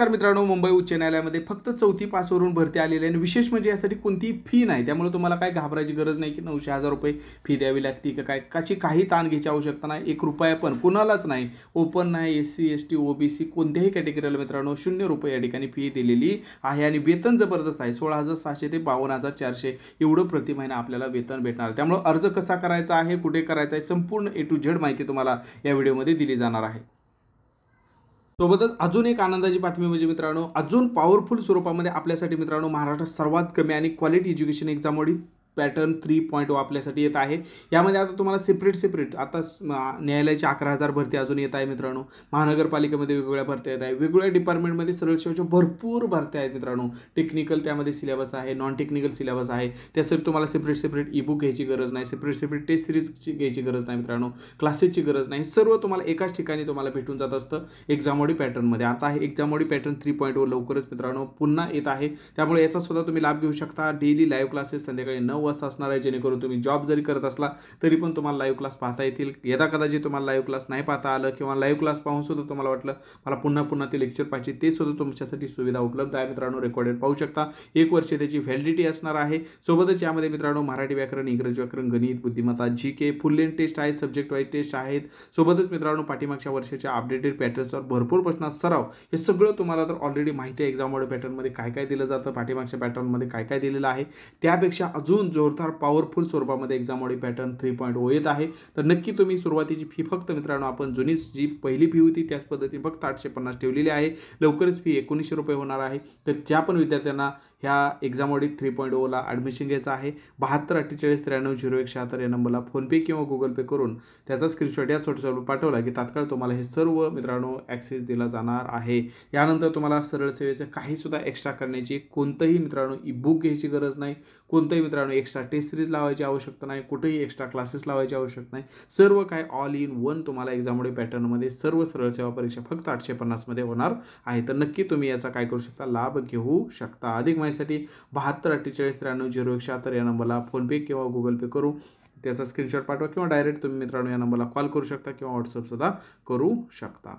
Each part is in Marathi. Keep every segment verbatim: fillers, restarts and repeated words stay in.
नमस्कार मित्रांनो, मुंबई उच्च न्यायालयामध्ये फक्त चौथी पासवरून भरती आलेली आहे आणि विशेष म्हणजे यासाठी कोणतीही फी नाही। त्यामुळे तुम्हाला काय घाबरायची गरज नाही की नऊशे हजार रुपये फी द्यावी लागते की काय, काची काही ताण घ्यायची आवश्यकता नाही। एक रुपया पण कुणालाच नाही, ओपन नाही, S C S T OBC कोणत्याही कॅटेगरीला मित्रांनो शून्य रुपये या ठिकाणी फी दिलेली आहे आणि वेतन जबरदस्त आहे। सोळा हजार सहाशे ते बावन्न हजार चारशे एवढं प्रति महिना आपल्याला वेतन भेटणार। त्यामुळे अर्ज कसा करायचा आहे, कुठे करायचा आहे, संपूर्ण ए टू झेड माहिती तुम्हाला या व्हिडिओमध्ये दिली जाणार आहे। सोबतच अजून एक आनंदाची बातमी म्हणजे मित्रांनो, अजून पॉवरफुल स्वरूपामध्ये आपल्यासाठी मित्रांनो महाराष्ट्रात सर्वात कमी आणि क्वालिटी एज्युकेशन एक्झामवरील पॅटर्न थ्री पॉईंट ओ आपल्यासाठी येत आहे। यामध्ये आता तुम्हाला सेपरेट सेपरेट आता न्यायालयाची अकरा हजार भरती अजून येत आहे मित्रांनो। महानगरपालिकेमध्ये वेगवेगळ्या भरत्या येत आहे, वेगवेगळ्या डिपार्टमेंटमध्ये सरळ सेवेच्या भरपूर भरत्या आहेत मित्रांनो। टेक्निकल त्यामध्ये सिलेबस आहे, नॉन टेक्निकल सिलेबस आहे। त्यासाठी तुम्हाला सेपरेट सेपरेट ई बुक घ्यायची गरज नाही, सेपरेट सेपरेट टेस्ट सिरीजची घ्यायची गरज नाही मित्रांनो, क्लासेसची गरज नाही। सर्व तुम्हाला एकाच ठिकाणी तुम्हाला भेटून जात असतं एक्झामवडी पॅटर्नमध्ये। आता हे एक्झामवडी पॅटर्न थ्री पॉईंट ओ लवकरच मित्रांनो पुन्हा येत आहे, त्यामुळे याचा सुद्धा तुम्ही लाभ घेऊ शकता। डेली लाईव्ह क्लासेस संध्याकाळी नऊ वाजता असणार आहे, जेणेकरून तुम्ही जॉब जरी करत असला तरी पण तुम्हाला लाईव्ह क्लास पाहता येतील। यदा कदाचित तुम्हाला लाईव्ह क्लास नाही पाहता आलं किंवा लाईव्ह क्लास पाहून सुद्धा तुम्हाला वाटलं मला पुन्हा पुन्हा ते लेक्चर पाहिजे, ते सुद्धा तुमच्यासाठी सुविधा उपलब्ध आहे मित्रांनो। रेकॉर्डेड पाहू शकता, एक वर्ष त्याची व्हॅलिडिटी असणार आहे। सोबतच यामध्ये मित्रांनो मराठी व्याकरण, इंग्रजी व्याकरण, गणित, बुद्धिमत्ता, G K full length test आहे, सब्जेक्ट वाईज टेस्ट आहेत। सोबतच मित्रांनो पाठीमागच्या वर्षाच्या अपडेटेड पॅटर्न्सवर भरपूर प्रश्न सराव, हे सगळं तुम्हाला तर ऑलरेडी माहिती आहे। एक्झामवडी पॅटर्नमध्ये काय काय दिलं जातं, पाठीमागच्या पॅटर्नमध्ये काय काय दिलेलं आहे, त्यापेक्षा अजून जोरदार पॉवरफुल स्वरूपामध्ये एक्झामवडी पॅटर्न थ्री पॉईंट ओ येत आहे। तर नक्की तुम्ही सुरुवातीची फी फक्त मित्रांनो आपण जुनी जी पहिली फी होती त्याच पद्धतीने फक्त आठशे पन्नास ठेवलेली आहे। लवकरच फी एकोणीसशे रुपये होणार आहे। तर ज्या पण विद्यार्थ्यांना ह्या एक्झामवडी थ्री पॉईंट ओला ॲडमिशन घ्यायचं आहे, बहात्तर अठ्ठेचाळीस त्र्याण्णव झिरो एक शहात्तर या नंबरला फोनपे किंवा गुगल पे करून त्याचा स्क्रीनशॉट या व्हॉट्सअपवर पाठवला की तात्काळ तुम्हाला हे सर्व मित्रांनो ॲक्सेस दिला जाणार आहे। यानंतर तुम्हाला सरळ सेवेचं काही सुद्धा एक्स्ट्रा करण्याची कोणतंही मित्रांनो ई बुक घ्यायची गरज नाही, कोणतंही मित्रांनो एक्स्ट्रा टेस्ट सिरीज लावायची आवश्यकता नाही, कुठेही एक्स्ट्रा क्लासेस लावायची आवश्यकता नाही। सर्व काय ऑल इन वन तुम्हाला एक्झामवडी पॅटर्नमध्ये सर्व सरळ सेवा परीक्षा फक्त आठशे पन्नास मध्ये होणार आहे। तर नक्की तुम्ही याचा काय करू शकता, लाभ घेऊ शकता। अधिक माहितीसाठी बहात्तर अठ्ठेचाळीस त्र्याण्णव झिरो एक शहात्तर या नंबरला फोनपे किंवा गुगल पे करू त्याचा स्क्रीनशॉट पाठवा किंवा डायरेक्ट तुम्ही मित्रांनो या नंबरला कॉल करू शकता किंवा व्हॉट्सअप सुद्धा करू शकता।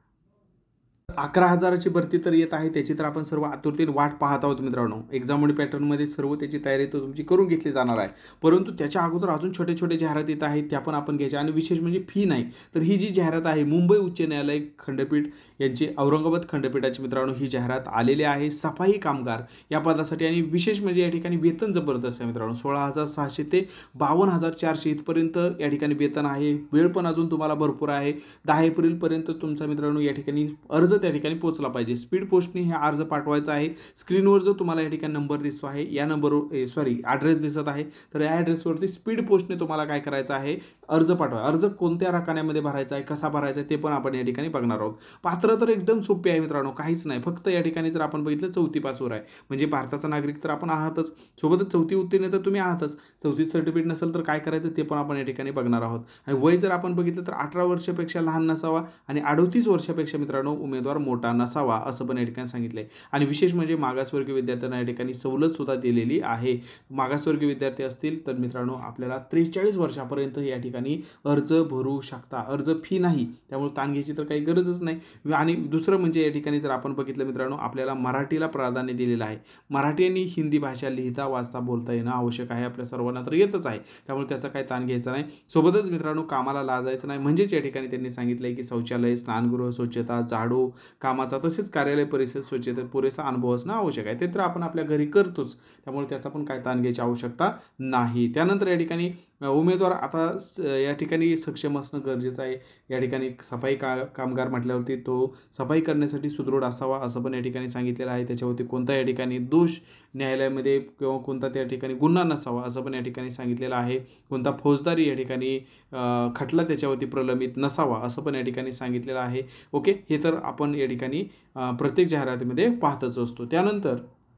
अकरा हजाराची भरती तर येत आहे, त्याची तर आपण सर्व आतुरतेने वाट पाहत आहोत मित्रांनो। एक्झामवडी पॅटर्नमध्ये सर्व त्याची तयारी तर तुमची करून घेतली जाणार आहे, परंतु त्याच्या अगोदर अजून छोटे छोटे जाहिरात येत आहेत, त्या पण आपण घ्यायच्या। आणि विशेष म्हणजे फी नाही, तर ही जी जाहिरात आहे मुंबई उच्च न्यायालय खंडपीठ यांची औरंगाबाद खंडपीठाची मित्रांनो ही जाहिरात आलेली आहे सफाई कामगार या पदासाठी। आणि विशेष म्हणजे या ठिकाणी वेतन जबरदस्त आहे मित्रांनो, सोळा हजार सहाशे ते बावन्न हजार चारशे इथपर्यंत या ठिकाणी वेतन आहे। वेळ पण अजून तुम्हाला भरपूर आहे, दहा एप्रिलपर्यंत तुमचा मित्रांनो या ठिकाणी अर्ज त्या ठिकाणी पोहोचला पाहिजे। स्पीड पोस्टने हे अर्ज पाठवायचा आहे। स्क्रीनवर जो तुम्हाला या ठिकाणी नंबर दिसतो आहे या नंबरवर सॉरी ॲड्रेस दिसत आहे, तर या ॲड्रेसवरती स्पीड पोस्टने तुम्हाला काय करायचं आहे, अर्ज पाठवा। अर्ज कोणत्या रकान्यामध्ये भरायचा आहे, कसा भरायचा आहे ते पण आपण या ठिकाणी बघणार आहोत। पात्र तर एकदम सोपे आहे मित्रांनो, काहीच नाही, फक्त या ठिकाणी जर आपण बघितलं चौथी पासवर आहे म्हणजे भारताचा नागरिक तर आपण आहातच, सोबतच चौथी उत्तीर्ण तर तुम्ही आहातच। चौथी सर्टिफिकेट नसेल तर काय करायचं ते पण आपण या ठिकाणी बघणार आहोत। आणि वय जर आपण बघितलं तर अठरा वर्षापेक्षा लहान नसावा आणि अडतीस वर्षापेक्षा मित्रांनो उमेदवार मोठा नसावा असं पण या ठिकाणी सांगितलंय। आणि विशेष म्हणजे मागासवर्गीय विद्यार्थ्यांना या ठिकाणी सवलत सुद्धा दिलेली आहे। मागासवर्गीय विद्यार्थी असतील तर मित्रांनो आपल्याला त्रेचाळीस वर्षापर्यंत या ठिकाणी अर्ज भरू शकता। अर्ज फी नाही, त्यामुळे ताण घ्यायची तर काही गरजच नाही। आणि दुसरं म्हणजे या ठिकाणी जर आपण बघितलं मित्रांनो आपल्याला मराठीला प्राधान्य दिलेलं आहे। मराठी आणि हिंदी भाषा लिहिता वाचता बोलता येणं आवश्यक आहे, आपल्या सर्वांना तर येतच आहे, त्यामुळे त्याचा काही ताण घ्यायचा नाही। सोबतच मित्रांनो कामाला लाजायचं नाही, म्हणजेच या ठिकाणी त्यांनी सांगितलंय की शौचालय, स्नानगृह, स्वच्छता, झाडू कामाचा तसेच कार्यालय परिसर स्वच्छता पुरेसा अनुभव असणं आवश्यक आहे। ते तर आपण आपल्या घरी करतोच, त्यामुळे त्याचा पण काय ताण घ्यायची आवश्यकता नाही। त्यानंतर या ठिकाणी उमेदवार आता या ठिकाणी सक्षम असणं गरजेचं आहे। या ठिकाणी सफाई का कामगार म्हटल्यावरती तो सफाई करण्यासाठी सुदृढ असावा असं पण या ठिकाणी सांगितलेलं आहे। त्याच्यावरती कोणता या ठिकाणी दोष न्यायालयामध्ये किंवा कोणता त्या ठिकाणी गुन्हा नसावा असं पण या ठिकाणी सांगितलेलं आहे। कोणता फौजदारी या ठिकाणी खटला त्याच्यावरती प्रलंबित नसावा असं पण या ठिकाणी सांगितलेलं आहे। ओके, हे तर आपण या ठिकाणी प्रत्येक जाहिरातीमध्ये पाहतच असतो। त्यानंतर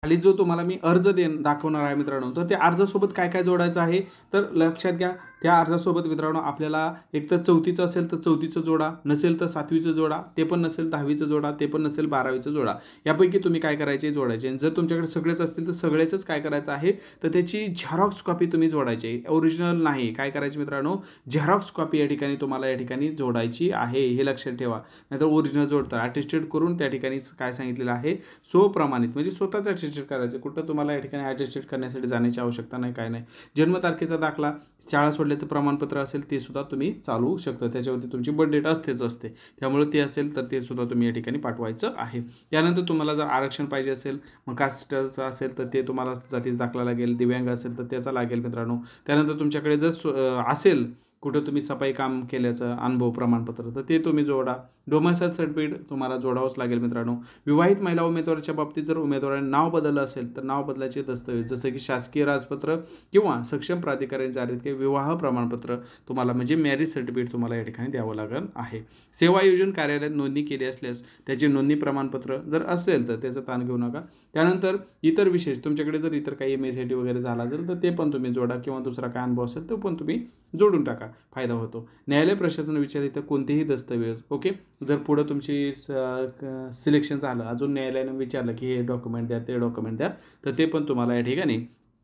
खाली जो तुम्हाला मी अर्ज देन दाखवणार आहे मित्रांनो, तर त्या अर्जासोबत काय काय जोडायचं आहे तर लक्षात घ्या. त्या अर्जासोबत मित्रांनो आपल्याला एक तर चौथीचं असेल तर चौथीचं जोडा, नसेल तर सातवीचं जोडा, ते पण नसेल दहावीचं जोडा, ते पण नसेल बारावीचं जोडा. यापैकी तुम्ही काय करायचे जोडायचे. जर तुमच्याकडे सगळेच असतील तर सगळेच काय करायचं आहे तर त्याची झेरॉक्स कॉपी तुम्ही जोडायची, ओरिजिनल नाही. काय करायचे मित्रांनो, झेरॉक्स कॉपी या ठिकाणी तुम्हाला या ठिकाणी जोडायची आहे, हे लक्षात ठेवा. नाहीतर ओरिजिनल जोडता अटेस्टेड करून त्या ठिकाणी काय सांगितलेलं आहे स्वप्रमाणित म्हणजे स्वतःच अटेस्टेड करायचं. कुठं तुम्हाला या ठिकाणी अटेस्टेड करण्यासाठी जाण्याची आवश्यकता नाही, काय नाही. जन्मतारखेचा दाखला, शाळा सोडल्याचं प्रमाणपत्र असेल ते सुद्धा तुम्ही चालवू शकता. त्याच्यावरती तुमची बर्थ डेट असतेच असते, त्यामुळे ते असेल तर ते सुद्धा तुम्ही या ठिकाणी पाठवायचं आहे. त्यानंतर तुम्हाला जर आरक्षण पाहिजे असेल, मग कास्टचं असेल तर ते तुम्हाला जातीचा दाखला लागेल, दिव्यांग असेल तर त्याचा लागेल मित्रांनो. त्यानंतर तुमच्याकडे जर असेल कुठं तुम्ही सफाई काम केल्याचं अनुभव प्रमाणपत्र तर ते तुम्ही जोडा. डोमेसाईल सर्टिफिकेट तुम्हाला जोडावंच लागेल मित्रांनो. विवाहित महिला उमेदवाराच्या बाबतीत जर उमेदवाराने नाव बदललं असेल तर नाव बदलायचे दस्तऐवज जसं की शासकीय राजपत्र किंवा सक्षम प्राधिकाऱ्याने जारी केलेले विवाह प्रमाणपत्र तुम्हाला म्हणजे मॅरेज सर्टिफिकेट तुम्हाला या ठिकाणी द्यावं लागेल आहे. सेवा योजन कार्यालयात नोंदणी केली असल्यास त्याचे नोंदणी प्रमाणपत्र जर असेल तर त्याचा ताण घेऊ नका. त्यानंतर इतर विशेष तुमच्याकडे जर इतर काही एम एस सी टी वगैरे झाला असेल तर ते पण तुम्ही जोडा किंवा दुसरा काय अनुभव असेल तो पण तुम्ही जोडून टाका, फायदा होतो. न्यायालय प्रशासन विचारित कोणतेही दस्तऐवज ओके. जर पुढं तुमची सिलेक्शन झालं, अजून न्यायालयानं विचारलं की हे डॉक्युमेंट द्या ते डॉक्युमेंट द्या, तर ते पण तुम्हाला या ठिकाणी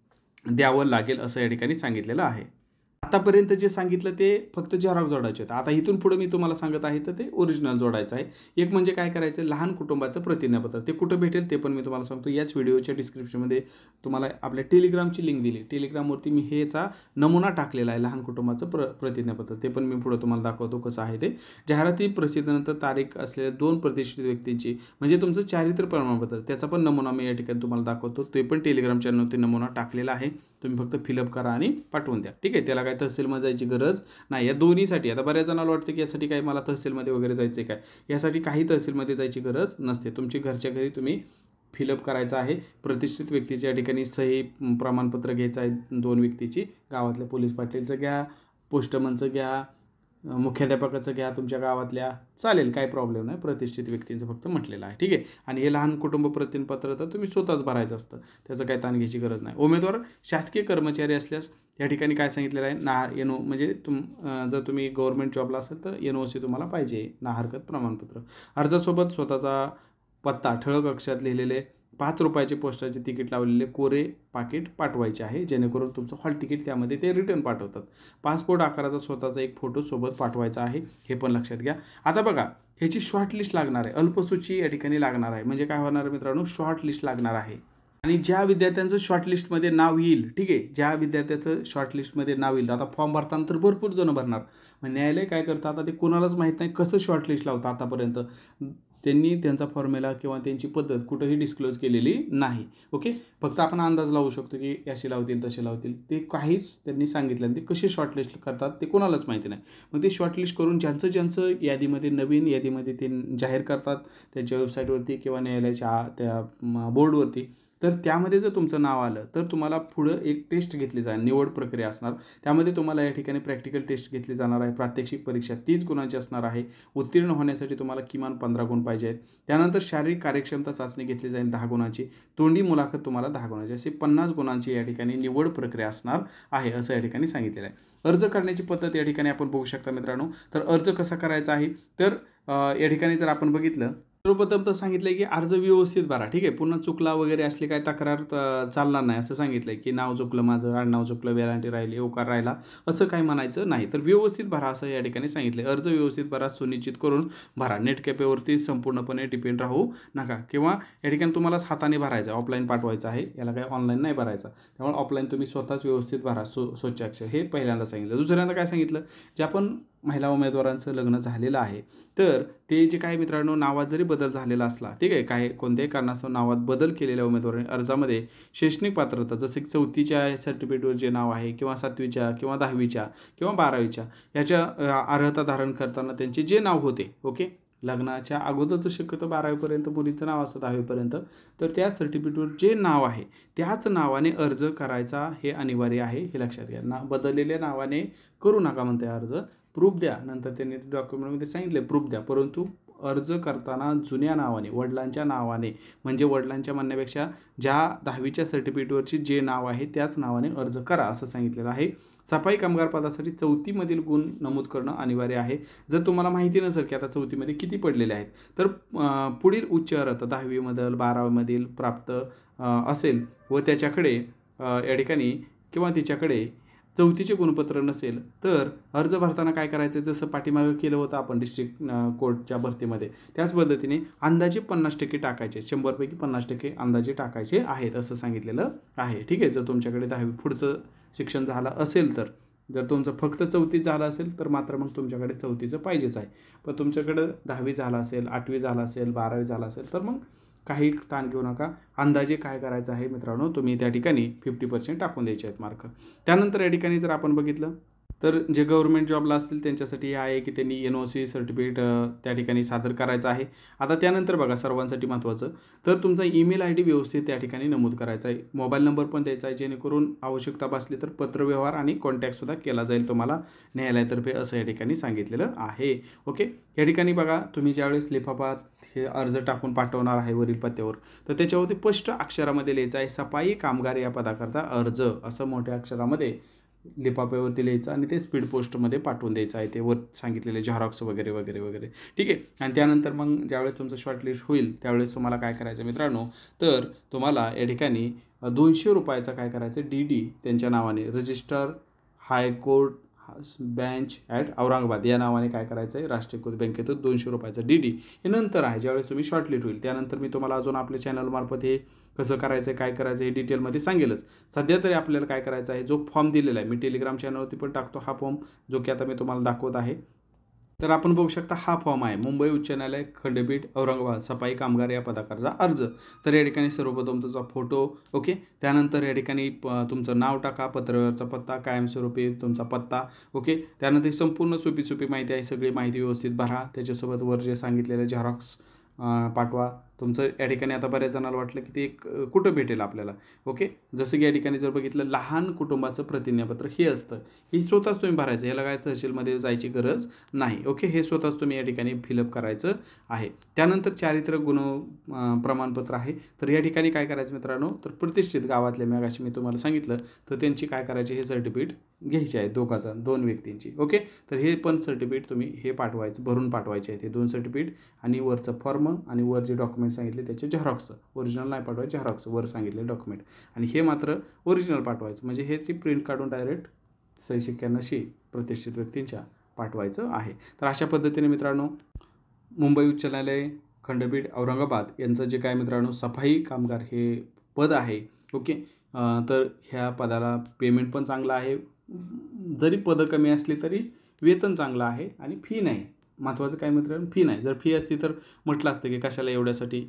द्यावं लागेल असं या ठिकाणी सांगितलेलं आहे. आतापर्यंत जे सांगितलं ते फक्त झेरॉक्स जोडायचे होते. आता इथून पुढे मी तुम्हाला सांगत आहे तर ते ओरिजिनल जोडायचं आहे. एक म्हणजे काय करायचं, लहान कुटुंबाचं प्रतिज्ञापत्र. ते कुठं भेटेल ते पण मी तुम्हाला सांगतो. याच व्हिडिओच्या डिस्क्रिप्शनमध्ये तुम्हाला आपल्या टेलिग्रामची लिंक दिली. टेलिग्रामवरती मी हेचा नमुना टाकलेला आहे, लहान कुटुंबाचं प्र प्रतिज्ञापत्र. ते पण मी पुढे तुम्हाला दाखवतो कसं आहे ते. जाहिराती प्रसिद्धीनंतर तारीख असलेल्या दोन प्रतिष्ठित व्यक्तींची म्हणजे तुमचं चारित्र्य प्रमाणपत्र त्याचा पण नमुना मी या ठिकाणी तुम्हाला दाखवतो. ते पण टेलिग्राम चॅनलवरती नमुना टाकलेला आहे. तुम्ही फक्त फिलअप करा आणि पाठवून द्या, ठीक आहे. त्याला काय तहसीलमध्ये जायची गरज नाही. या दोन्हीसाठी आता बऱ्याच जणांना वाटतं की यासाठी काय मला तहसीलमध्ये वगैरे जायचं काय, यासाठी काही तहसीलमध्ये जायची गरज नसते. तुमची घरच्या घरी तुम्ही फिलअप करायचं आहे. प्रतिष्ठित व्यक्तीच्या या ठिकाणी सही प्रमाणपत्र घ्यायचं आहे दोन व्यक्तीची. गावातल्या पोलीस पाटीलचं घ्या, पोस्टमनचं घ्या, मुख्याध्यापकाचं घ्या तुमच्या गावातल्या, चालेल, काही प्रॉब्लेम नाही. प्रतिष्ठित व्यक्तींचं फक्त म्हटलेलं आहे, ठीक आहे. आणि हे लहान कुटुंब प्रतिज्ञापत्र तर तुम्ही स्वतःच भरायचं असतं, त्याचं काही ताण घ्यायची गरज नाही. उमेदवार शासकीय कर्मचारी असल्यास या ठिकाणी काय सांगितलेलं आहे, ना एन ओ म्हणजे तुम जर तुम्ही गव्हर्नमेंट जॉबला असेल तर एन ओ सी तुम्हाला पाहिजे, ना हरकत प्रमाणपत्र. अर्जासोबत स्वतःचा पत्ता ठळक अक्षरात लिहिलेले पाच रुपयाचे पोस्टाचे तिकीट लावलेले कोरे पाकिट पाठवायचे आहे, जेणेकरून तुमचं हॉल तिकीट त्यामध्ये ते रिटर्न पाठवतात. पासपोर्ट आकाराचा स्वतःचा एक फोटो सोबत पाठवायचा आहे, हे पण लक्षात घ्या. आता बघा ह्याची शॉर्ट लिस्ट लागणार आहे, अल्पसूची या ठिकाणी लागणार आहे. म्हणजे काय होणार मित्रांनो, शॉर्ट लिस्ट लागणार आहे. आणि ज्या विद्यार्थ्यांचं शॉर्टलिस्टमध्ये नाव येईल, ठीक आहे, ज्या विद्यार्थ्याचं शॉर्टलिस्टमध्ये नाव येईल, आता फॉर्म भरताना तर भरपूर जण भरणार. मग न्यायालय काय करतं, आता ते कोणालाच माहीत नाही कसं शॉर्टलिस्ट लावतं. आतापर्यंत त्यांनी त्यांचा फॉर्म्युला किंवा त्यांची पद्धत कुठंही डिस्क्लोज केलेली नाही, ओके. फक्त आपण अंदाज लावू शकतो की अशी लावतील तसे लावतील, ते काहीच त्यांनी सांगितलं नाही. ते कसे शॉर्टलिस्ट करतात ते कोणालाच माहिती नाही. मग ते शॉर्टलिस्ट करून ज्यांचं ज्यांचं यादीमध्ये नवीन यादीमध्ये ते जाहीर करतात त्यांच्या वेबसाईटवरती किंवा न्यायालयाच्या त्या बोर्डवरती. तर त्यामध्ये जर तुमचं नाव आलं तर तुम्हाला पुढं एक टेस्ट घेतली जाईल, निवड प्रक्रिया असणार. त्यामध्ये तुम्हाला या ठिकाणी प्रॅक्टिकल टेस्ट घेतली जाणार आहे. प्रात्यक्षिक परीक्षा तीस गुणांची असणार आहे. उत्तीर्ण होण्यासाठी तुम्हाला किमान पंधरा गुण पाहिजे आहेत. त्यानंतर शारीरिक कार्यक्षमता चाचणी घेतली जाईल दहा गुणांची. तोंडी मुलाखत तुम्हाला दहा गुणांची, अशी पन्नास गुणांची या ठिकाणी निवड प्रक्रिया असणार आहे, असं या ठिकाणी सांगितलेलं आहे. अर्ज करण्याची पद्धत या ठिकाणी आपण बघू शकता मित्रांनो. तर अर्ज कसा करायचा आहे तर या ठिकाणी जर आपण बघितलं सर्वप्रथम तर सांगितलंय की अर्ज व्यवस्थित भरा, ठीक आहे. पुन्हा चुकला वगैरे असली काय तक्रार चालणार नाही, असं सांगितलंय की नाव चुकलं माझं, आडनाव चुकलं, वेलांटी राहिली, ओकार राहिला, असं काही म्हणायचं नाही. तर व्यवस्थित भरा असं या ठिकाणी सांगितलंय. अर्ज व्यवस्थित भरा, सुनिश्चित करून भरा. नेट कॅफेवरती संपूर्णपणे डिपेंड राहू नका किंवा या ठिकाणी तुम्हालाच हाताने भरायचं, ऑफलाईन पाठवायचं आहे, याला काही ऑनलाईन नाही भरायचा. त्यामुळे ऑफलाईन तुम्ही स्वतःच व्यवस्थित भरा, सो स्वच्छाक्षर, हे पहिल्यांदा सांगितलं. दुसऱ्यांदा काय सांगितलं, जे आपण महिला उमेदवारांचं लग्न झालेलं आहे तर ते जे काही मित्रांनो नावात जरी बदल झालेला असला, ठीक आहे, काही कोणत्याही कारणास्तव नावात बदल केलेल्या उमेदवारांनी अर्जामध्ये शैक्षणिक पात्रता जसं की चौथीच्या सर्टिफिकेटवर जे नाव आहे किंवा सातवीच्या किंवा दहावीच्या किंवा बारावीच्या याच्या अर्हता धारण करताना त्यांचे जे नाव होते, ओके, लग्नाच्या अगोदरचं शक्यतो बारावीपर्यंत मुलीचं नाव असतं, दहावीपर्यंत, तर त्या सर्टिफिकेटवर जे नाव आहे त्याच नावाने अर्ज करायचा हे अनिवार्य आहे, हे लक्षात घ्या. ना बदललेल्या नावाने करू नका म्हणते अर्ज. प्रूफ द्या, नंतर त्यांनी डॉक्युमेंटमध्ये सांगितले प्रूफ द्या, परंतु अर्ज करताना जुन्या नावाने, वडिलांच्या नावाने, म्हणजे वडिलांच्या म्हणण्यापेक्षा ज्या दहावीच्या सर्टिफिकेटवरची जे नाव आहे त्याच नावाने अर्ज करा असं सांगितलेलं आहे. सफाई कामगार पदासाठी चौथीमधील गुण नमूद करणं अनिवार्य आहे. जर तुम्हाला माहिती नसेल की आता चौथीमध्ये किती पडलेले आहेत, तर पुढील उच्च अर्हता दहावीमधील बारावीमधील प्राप्त असेल व त्याच्याकडे या ठिकाणी किंवा तिच्याकडे चौथीचे गुणपत्र नसेल तर अर्ज भरताना काय करायचं, जसं पाठीमागं केलं होतं आपण डिस्ट्रिक्ट कोर्टच्या भरतीमध्ये, त्याच पद्धतीने अंदाजे पन्नास टक्के टाकायचे, शंभरपैकी पन्नास टक्के अंदाजे टाकायचे आहेत असं सांगितलेलं आहे. ठीक आहे. जर तुमच्याकडे दहावी पुढचं शिक्षण झालं असेल तर, जर तुमचं फक्त चौथीत झालं असेल तर मात्र मग तुमच्याकडे चौथीचं पाहिजेच आहे. पण तुमच्याकडं दहावी झालं असेल, आठवी झालं असेल, बारावी झालं असेल तर मग काही ताण घेऊ नका. अंदाजे काय करायचं आहे मित्रांनो, तुम्ही त्या ठिकाणी फिफ्टी पर्सेंट टाकून द्यायचे आहेत मार्क. त्यानंतर या ठिकाणी जर आपण बघितलं तर जे गव्हर्नमेंट जॉबला असतील त्यांच्यासाठी हे आहे की त्यांनी एन ओ सी सर्टिफिकेट त्या ठिकाणी सादर करायचं आहे. आता त्यानंतर बघा सर्वांसाठी महत्त्वाचं, तर तुमचा ईमेल आय डी व्यवस्थित त्या ठिकाणी नमूद करायचा आहे. मोबाईल नंबर पण द्यायचा आहे, जेणेकरून आवश्यकता भासली तर पत्रव्यवहार आणि कॉन्टॅक्टसुद्धा केला जाईल तुम्हाला न्यायालयातर्फे असं या ठिकाणी सांगितलेलं आहे. ओके. या ठिकाणी बघा तुम्ही ज्यावेळेस लिफाफात हे अर्ज टाकून पाठवणार आहे वरील पत्त्यावर, तर त्याच्यावरती स्पष्ट अक्षरामध्ये लिहायचं आहे सफाई कामगार या पदाकरता अर्ज असं मोठ्या अक्षरामध्ये लिफाफ्यावरती लिहायचं आणि ते स्पीड पोस्टमध्ये पाठवून द्यायचं आहे, ते वर सांगितलेले झेरॉक्स वगैरे वगैरे वगैरे. ठीक आहे. आणि त्यानंतर मग ज्यावेळेस तुमचं शॉर्टलिस्ट होईल त्यावेळेस तुम्हाला काय करायचं मित्रांनो, तर तुम्हाला या ठिकाणी दोनशे रुपयाचा काय करायचं डी डी त्यांच्या नावाने register high court bench at Aurangabad या नावाने काय करायचं आहे राष्ट्रीयकृत बँकेतून दोनशे रुपयाचा डी डी हे नंतर आहे ज्यावेळेस तुम्ही शॉर्टलिस्ट होईल. त्यानंतर मी तुम्हाला अजून आपल्या चॅनलमार्फत हे कसं करायचं आहे काय करायचं हे डिटेलमध्ये सांगेलच. सध्या तरी आपल्याला काय करायचं आहे, जो फॉर्म दिलेला आहे मी टेलिग्राम चॅनलवरती पण टाकतो हा फॉर्म, जो की आता मी तुम्हाला दाखवत आहे. तर आपण बघू शकता हा फॉर्म आहे मुंबई उच्च न्यायालय खंडपीठ औरंगाबाद सफाई कामगार या पदाकरता अर्ज. तर या ठिकाणी सर्वप्रथम तुमचा फोटो, ओके. त्यानंतर या ठिकाणी तुमचं नाव टाका, पत्रव्यवहारचा पत्ता, कायमस्वरूपी तुमचा पत्ता, ओके. त्यानंतर संपूर्ण सोपी सोपी माहिती आहे, सगळी माहिती व्यवस्थित भरा. त्याच्यासोबत वर जे सांगितलेलं झेरॉक्स पाठवा. तुमचं या ठिकाणी आता बऱ्याच जणांना वाटलं की ते कुठं भेटेल आपल्याला, ओके. जसं की या ठिकाणी जर बघितलं लहान कुटुंबाचं प्रतिज्ञापत्र हे असतं, हे स्वतःच तुम्ही भरायचं, याला काय तहसीलमध्ये जायची गरज नाही, ओके. हे स्वतःच तुम्ही या ठिकाणी फिलअप करायचं आहे. त्यानंतर चारित्र्य गुण प्रमाणपत्र आहे. तर या ठिकाणी काय करायचं मित्रांनो, तर प्रतिष्ठित गावातल्या मॅगाशी मी तुम्हाला सांगितलं तर त्यांची काय करायची हे सर्टिफिकेट घ्यायची आहे दोघाचा दोन व्यक्तींची, ओके. तर हे पण सर्टिफिकेट तुम्ही हे पाठवायचं, भरून पाठवायचे आहे ते दोन सर्टिफिकेट आणि वरचं फॉर्म आणि वर जे डॉक्युमेंट सांगितले त्याचे झेरॉक्स, ओरिजिनल नाही पाठवायचे, झेरॉक्स वर सांगितले डॉक्युमेंट, आणि हे मात्र ओरिजिनल पाठवायचं, म्हणजे हे ची प्रिंट काढून डायरेक्ट सही शिक्क्यांनाशी प्रतिष्ठित व्यक्तींच्या पाठवायचं आहे. तर अशा पद्धतीने मित्रांनो मुंबई उच्च न्यायालय खंडपीठ औरंगाबाद यांचं जे काय मित्रांनो सफाई कामगार हे पद आहे, ओके. तर ह्या पदाला पेमेंट पण चांगलं आहे, जरी पदं कमी असली तरी वेतन चांगलं आहे आणि फी नाही. महत्त्वाचं काय मित्रांनो, फी नाही. जर फी असती तर म्हटलं असतं की कशाला एवढ्यासाठी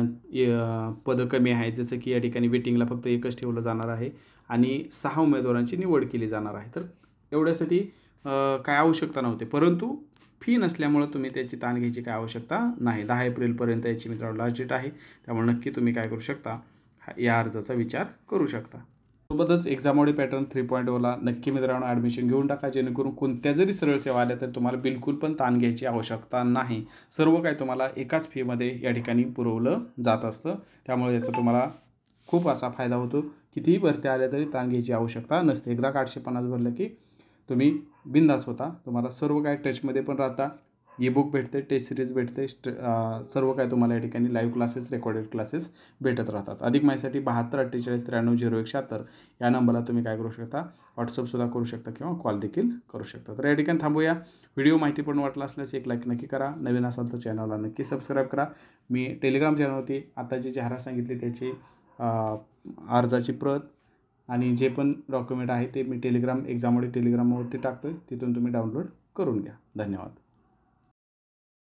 पदं कमी आहेत, जसं की या ठिकाणी वेटिंगला फक्त एकच ठेवलं जाणार आहे आणि सहा उमेदवारांची निवड केली जाणार आहे, तर एवढ्यासाठी काय आवश्यकता नव्हती. परंतु फी नसल्यामुळं तुम्ही त्याची ताण घ्यायची काय आवश्यकता नाही. दहा एप्रिलपर्यंत याची मित्रांनो लास्ट डेट आहे, त्यामुळे नक्की तुम्ही काय करू शकता, या अर्जाचा विचार करू शकता. सोबतच एक्झामोडी पॅटर्न थ्री पॉईंट ओला नक्की मित्रांनो ॲडमिशन घेऊन टाका, जेणेकरून कोणत्या जरी सरळ सेवा आल्या तर तुम्हाला बिलकुल पण ताण घ्यायची आवश्यकता नाही. सर्व काय तुम्हाला एकाच फीमध्ये या ठिकाणी पुरवलं जात असतं, त्यामुळे याचा तुम्हाला खूप असा फायदा होतो. कितीही भरत्या आल्या तरी ताण घ्यायची आवश्यकता नसते. एकदा का आठशे पन्नास भरलं की तुम्ही बिंदास होता. तुम्हाला सर्व काय टचमध्ये पण राहता, ई बुक भेटते, टेस्ट सिरीज भेटते, सर्व काय तुम्हाला या ठिकाणी लाईव्ह क्लासेस रेकॉर्डेड क्लासेस भेटत राहतात. अधिक माहितीसाठी बहात्तर अठ्ठेचाळीस त्र्याण्णव झिरो एक शहात्तर या नंबरला तुम्ही काय करू शकता, व्हॉट्सअपसुद्धा करू शकता किंवा कॉल देखील करू शकता. तर या ठिकाणी थांबूया. व्हिडिओ माहिती पण वाटला असल्यास एक लाईक नक्की करा, नवीन असाल तर चॅनलला नक्की सबस्क्राईब करा. मी टेलिग्राम चॅनलवरती आता जी जाहिरात सांगितली त्याची अर्जाची प्रत आणि जे पण डॉक्युमेंट आहे ते मी टेलिग्राम एक्झाममध्ये टेलिग्रामवरती टाकतो आहे, तिथून तुम्ही डाउनलोड करून घ्या. धन्यवाद.